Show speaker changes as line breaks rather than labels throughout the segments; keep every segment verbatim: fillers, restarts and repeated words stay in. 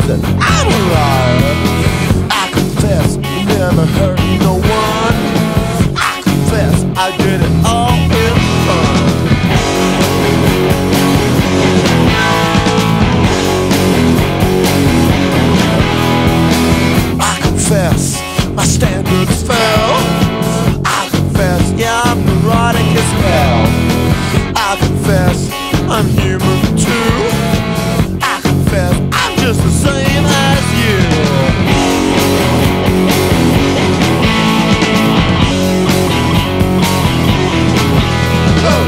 that I'm a liar. I confess I never hurt no one. I confess I did it all in fun. I confess my standards fell. I confess, yeah, I'm neurotic as hell. I confess I'm human too. I confess I'm just the same as you. Oh.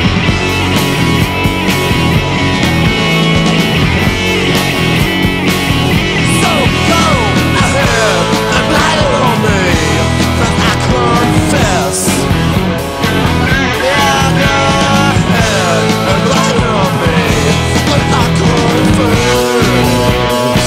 So go ahead and light it on me, 'cause I confess. Yeah, go ahead and light it on me, 'cause I confess.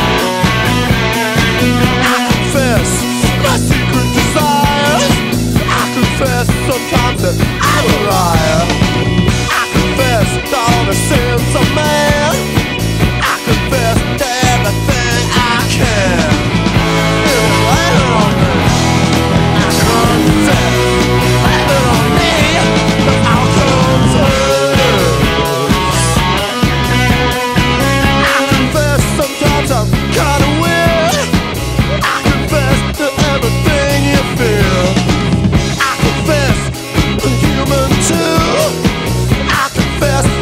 I confess my secret desires. I confess sometimes that I'm a liar. I confess to all the sins of man. I confess to everything I can. Light it on me. I confess. Light it on me, 'cause I'll confess. I confess sometimes I'm kinda weird. I confess to everything you feel. I confess I'm human too. I confess